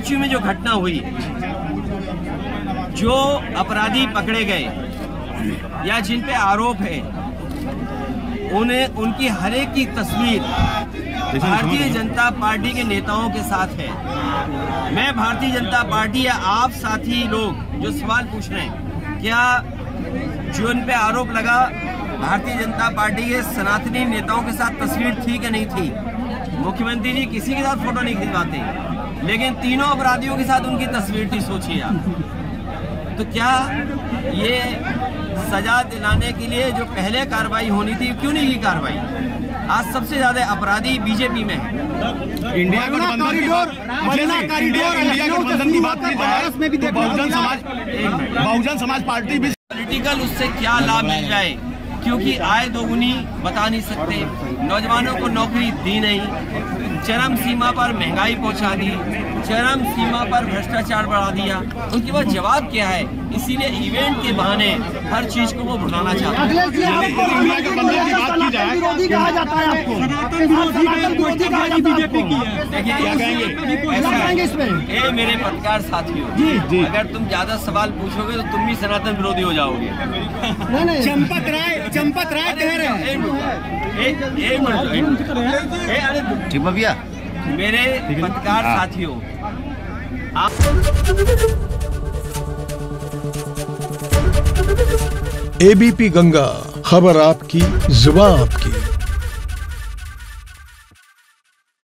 में जो घटना हुई, जो अपराधी पकड़े गए या जिन पे आरोप है, उनकी हर एक की तस्वीर भारतीय जनता पार्टी के नेताओं के साथ है। मैं भारतीय जनता पार्टी या आप साथी लोग जो सवाल पूछ रहे हैं, क्या जो इन पे आरोप लगा भारतीय जनता पार्टी के सनातनी नेताओं के साथ तस्वीर थी कि नहीं थी? मुख्यमंत्री जी किसी के साथ फोटो नहीं खिंचवाते, लेकिन तीनों अपराधियों के साथ उनकी तस्वीर थी। सोचिए आप, तो क्या ये सजा दिलाने के लिए जो पहले कार्रवाई होनी थी, क्यों नहीं की कार्रवाई? आज सबसे ज्यादा अपराधी बीजेपी में है। इंडिया गठबंधन की बात की जाए तो बहुजन समाज पार्टी भी पॉलिटिकल उससे क्या लाभ मिल जाए, क्योंकि आय दोगुनी बता नहीं सकते, नौजवानों को नौकरी दी नहीं, चरम सीमा पर महंगाई पहुंचा दी, चरम सीमा पर भ्रष्टाचार बढ़ा दिया। उनके पास जवाब क्या है? इसीलिए इवेंट के बहाने हर चीज को वो भुलाना चाहते हैं। देखिए, मेरे पत्रकार साथियों, अगर तुम ज्यादा सवाल पूछोगे तो तुम भी सनातन विरोधी हो जाओगे। चंपत राय कह रहे हैं। भैया, मेरे पत्रकार साथियों, एबीपी गंगा, खबर आपकी, जुबान आपकी।